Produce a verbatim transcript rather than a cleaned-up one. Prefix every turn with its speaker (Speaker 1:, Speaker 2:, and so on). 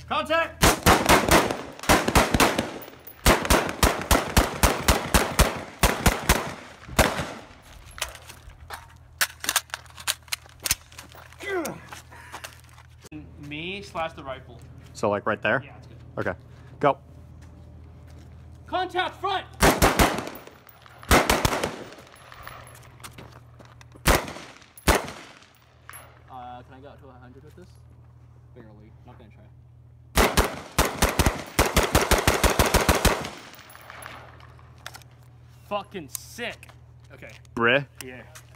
Speaker 1: Contact! Me slash the rifle.
Speaker 2: So like right there?
Speaker 1: Yeah, that's good.
Speaker 2: Okay. Go.
Speaker 1: Contact front! Uh, can I go to one hundred with this? Barely. Not gonna try. Fucking sick. Okay.
Speaker 2: Breh?
Speaker 1: Yeah.